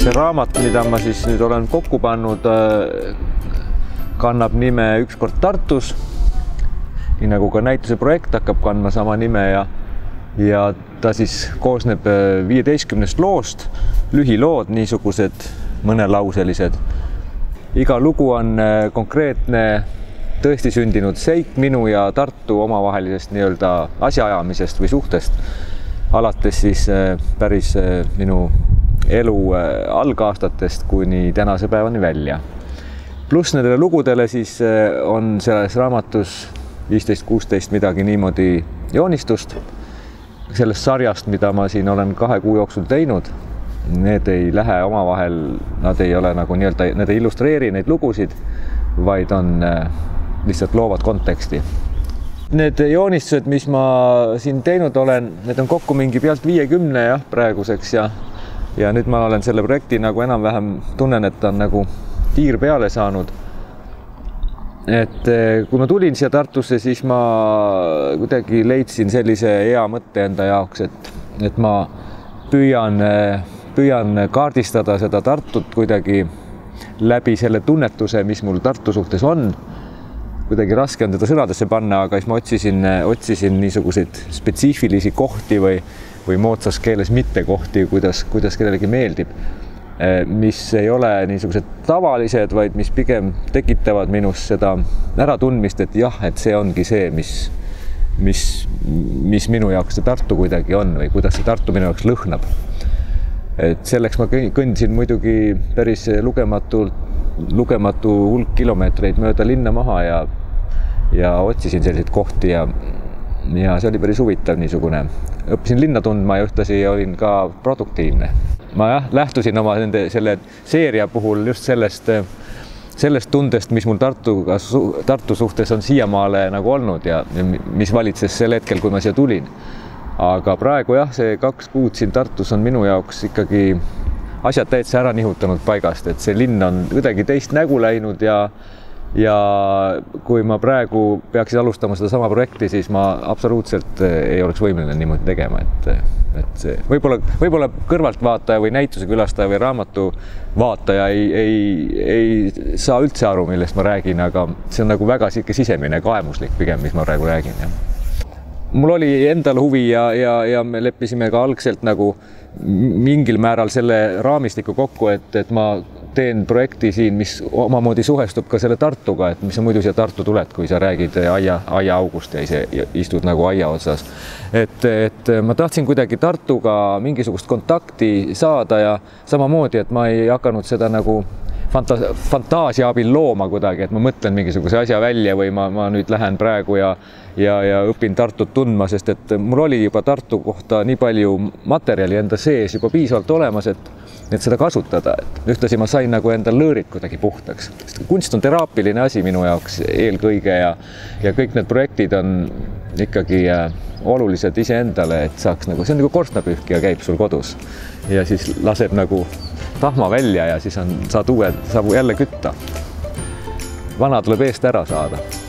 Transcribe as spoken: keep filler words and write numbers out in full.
see raamat, mida ma siis nüüd olen kokku pannud, kannab nime Ükskord Tartus. Nii nagu ka näituse projekt hakkab kandma sama nime ja, ja ta siis koosneb viieteistkümnest loost, lühilood, niisugused mõnelauselised. Iga lugu on konkreetne tõesti sündinud seik minu ja Tartu omavahelisest nii-öelda asjaajamisest või suhtest, alates siis päris minu elu algaastatest kuni tänase päevani välja. Pluss nendele lugudele siis on selles raamatus viisteist kuusteist midagi niimoodi joonistust sellest sarjast, mida ma siin olen kahe kuu jooksul teinud. Need ei lähe omavahel, nad ei ole nagu nii-öelda, need ei illustreeri neid lugusid, vaid on lihtsalt loovad konteksti. Need joonistused, mis ma siin teinud olen, need on kokku mingi pealt viiekümne jah, praeguseks ja, ja nüüd ma olen selle projekti nagu enam-vähem tunnen, et ta on nagu tiir peale saanud. Et kui ma tulin siia Tartusse, siis ma kuidagi leidsin sellise hea mõtte enda jaoks, et, et ma püüan, püüan kaardistada seda Tartut kuidagi läbi selle tunnetuse, mis mul Tartu suhtes on. Kuidagi raske on teda sõnadesse panna, aga siis ma otsisin, otsisin niisuguseid spetsiifilisi kohti või, või moodsas keeles mitte kohti, kuidas, kuidas kellelegi meeldib, mis ei ole niisugused tavalised, vaid mis pigem tekitavad minus seda äratundmist, et jah, et see ongi see, mis, mis, mis minu jaoks see Tartu kuidagi on või kuidas see Tartu minu jaoks lõhnab. Et selleks ma kõndisin muidugi päris lugematult lugematu hulk kilomeetreid mööda linna maha ja, ja otsisin selliseid kohti ja, ja see oli päris huvitav niisugune. Õppisin linna tundma ja ühtlasi olin ka produktiivne. Ma jah, lähtusin oma nende, selle seeria puhul just sellest, sellest tundest, mis mul Tartuga, Tartu suhtes on siiamaale nagu olnud ja mis valitses sel hetkel, kui ma siia tulin. Aga praegu jah, see kaks kuud siin Tartus on minu jaoks ikkagi asjad täitsa ära nihutanud paigast, et see linn on kuidagi teist nägu läinud ja, ja kui ma praegu peaksin alustama seda sama projekti, siis ma absoluutselt ei oleks võimeline niimoodi tegema, et, et see võib-olla, võib-olla kõrvaltvaataja või näituse külastaja või raamatu vaataja ei, ei, ei saa üldse aru, millest ma räägin, aga see on nagu väga sihuke sisemine, kaemuslik pigem, mis ma praegu räägin. Ja. Mul oli endal huvi ja, ja, ja me leppisime ka algselt nagu mingil määral selle raamistiku kokku, et, et ma teen projekti siin, mis omamoodi suhestub ka selle Tartuga, et mis sa muidu siia Tartu tuled, kui sa räägid aia, aia august ja ise istud nagu aia otsas. Et, et ma tahtsin kuidagi Tartuga mingisugust kontakti saada ja samamoodi, et ma ei hakanud seda nagu Fanta fantaasia abil looma kuidagi, et ma mõtlen mingisuguse asja välja või ma, ma nüüd lähen praegu ja, ja, ja õpin Tartut tundma, sest et mul oli juba Tartu kohta nii palju materjali enda sees juba piisavalt olemas, et, et seda kasutada. Et ühtlasi ma sain nagu enda lõõrid kuidagi puhtaks. Kunst on teraapiline asi minu jaoks eelkõige ja, ja kõik need projektid on ikkagi olulised iseendale, et saaks nagu, see on nagu korstnapühkija käib sul kodus ja siis laseb nagu tahma välja ja siis on, saad uue, saab jälle kütta. Vana tuleb eest ära saada.